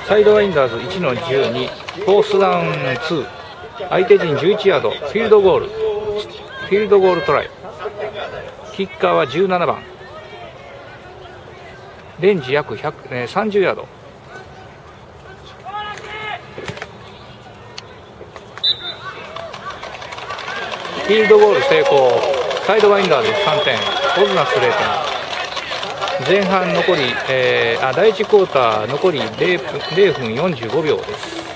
サイドワインダーズ1の12、フォースダウン2、相手陣11ヤード、フィールドゴールトライ。キッカーは17番、レンジ約30ヤード。フィールドゴール成功。サイドワインダーズ3点、オズナス0点。前半残り、第1クォーター残り0分45秒です。